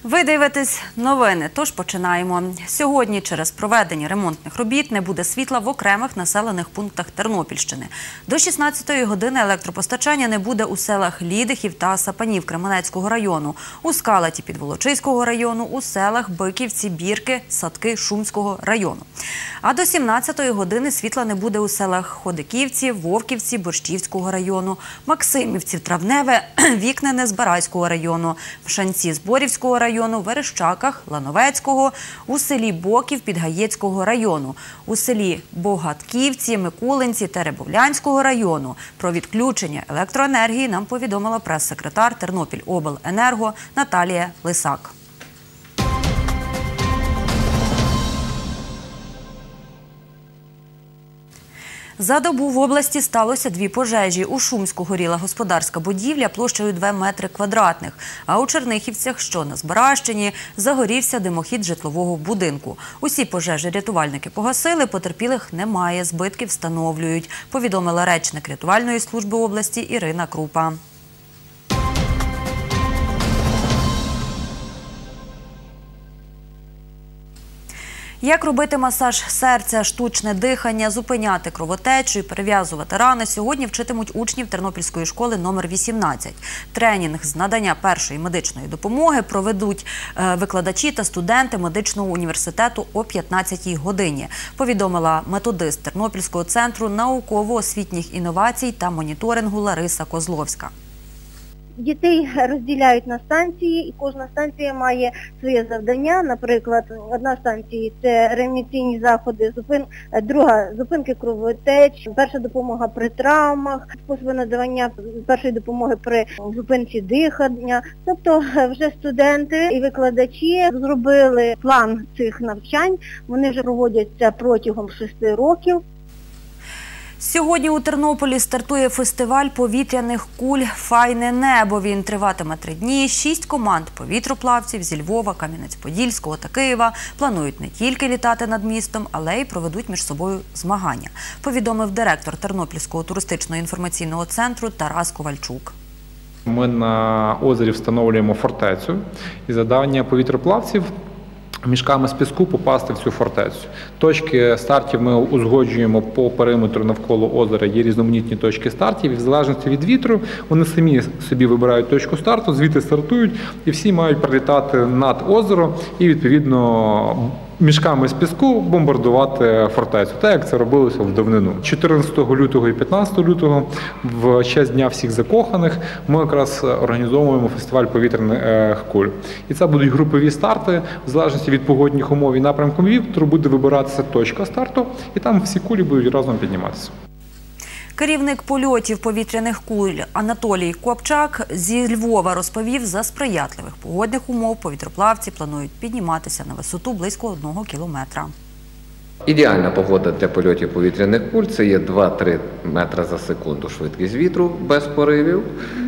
Ви дивитесь новини, тож починаємо. Сьогодні через проведення ремонтних робіт не буде світла в окремих населених пунктах Тернопільщини. До 16-ї години електропостачання не буде у селах Лідихів та Сапанів Кременецького району, у Скалаті Підволочиського району, у селах Биківці, Бірки, Садки Шумського району. А до 17-ї години світла не буде у селах Ходиківці, Вовківці, Борщівського району, Максимівці, Травневе, Вікнене Збаразького району, Вшанці Зборівського району, Верещаках, Лановецького, у селі Боків Підгаєцького району, у селі Богатківці, Микулинці, Теребовлянського району. Про відключення електроенергії нам повідомила прес-секретар Тернопільобленерго Наталія Лисак. За добу в області сталося 2 пожежі. У Шумську горіла господарська будівля площею 2 метри квадратних, а у Чернихівцях, що на Збаразчині, загорівся димохід житлового будинку. Усі пожежі рятувальники погасили, потерпілих немає, збитків встановлюють, повідомила речник рятувальної служби області Ірина Крупа. Як робити масаж серця, штучне дихання, зупиняти кровотечу і перев'язувати рани, сьогодні вчитимуть учнів Тернопільської школи номер 18. Тренінг з надання першої медичної допомоги проведуть викладачі та студенти медичного університету о 15-й годині, повідомила методист Тернопільського центру науково-освітніх інновацій та моніторингу Лариса Козловська. Дітей розділяють на станції, і кожна станція має своє завдання. Наприклад, одна станція – це реанімаційні заходи, друга – зупинки кровотеч, перша допомога при травмах, способи надавання першої допомоги при зупинці дихання. Тобто вже студенти і викладачі зробили план цих навчань, вони вже проводяться протягом 6 років. Сьогодні у Тернополі стартує фестиваль повітряних куль «Файне небо». Він триватиме 3 дні. 6 команд повітроплавців зі Львова, Кам'янець-Подільського та Києва планують не тільки літати над містом, але й проведуть між собою змагання, повідомив директор Тернопільського туристично-інформаційного центру Тарас Ковальчук. Ми на озері встановлюємо фортецю і завдання повітроплавців мішками з піску попасти в цю фортецю. Точки стартів ми узгоджуємо по периметру навколо озера, є різноманітні точки стартів, і в залежності від вітру вони самі собі вибирають точку старту, звідти стартують, і всі мають прилітати над озеро і, відповідно, мішками з піску бомбардувати фортецю, так як це робилося в давнину. 14 лютого і 15 лютого, в честь Дня всіх закоханих, ми якраз організовуємо фестиваль повітряних куль. І це будуть групові старти, в залежності від погодних умов і напрямку вітру буде вибиратися точка старту, і там всі кулі будуть разом підніматися. Керівник польотів повітряних куль Анатолій Копчак зі Львова розповів, за сприятливих погодних умов повітроплавці планують підніматися на висоту близько 1 кілометра. Ідеальна погода для польотів повітряних куль – це є 2-3 метри за секунду швидкість вітру без поривів.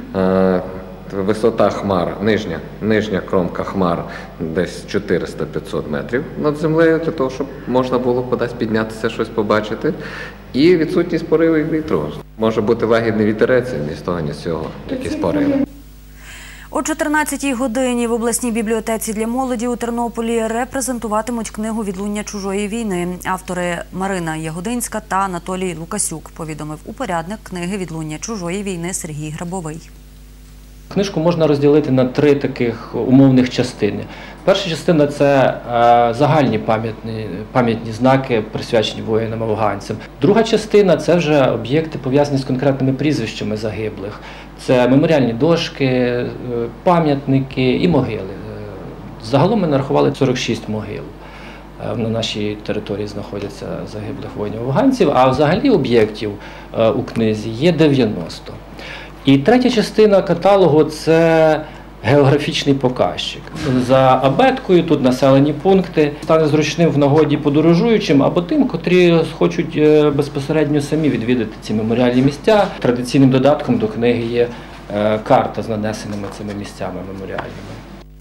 Висота хмар, нижня кромка хмар десь 400-500 метрів над землею, для того, щоб можна було кудись піднятися, щось побачити. І відсутність поривів вітру. Може бути лагідний вітерець, ні з того, ні з цього, якісь пориви. О 14-й годині в обласній бібліотеці для молоді у Тернополі репрезентуватимуть книгу «Відлуння чужої війни». Автори Марина Ягодинська та Анатолій Лукасюк, повідомив упорядник книги «Відлуння чужої війни» Сергій Грабовий. Книжку можна розділити на 3 таких умовних частини. Перша частина – це загальні пам'ятні знаки, присвячені воїнам-афганцям. Друга частина – це вже об'єкти, пов'язані з конкретними прізвищами загиблих. Це меморіальні дошки, пам'ятники і могили. Загалом ми нарахували 46 могил. На нашій території знаходяться загиблих воїнів-афганців, а взагалі об'єктів у книзі є 90. І третя частина каталогу – це географічний показчик. За абеткою тут населені пункти. Стане зручним в нагоді подорожуючим або тим, котрі хочуть безпосередньо самі відвідати ці меморіальні місця. Традиційним додатком до книги є карта з нанесеними цими місцями меморіальними.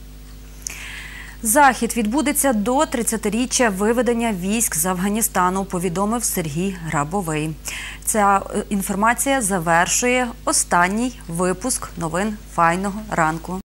Захід відбудеться до 30-річчя виведення військ з Афганістану, повідомив Сергій Грабовий. Ця інформація завершує останній випуск новин «Файного ранку».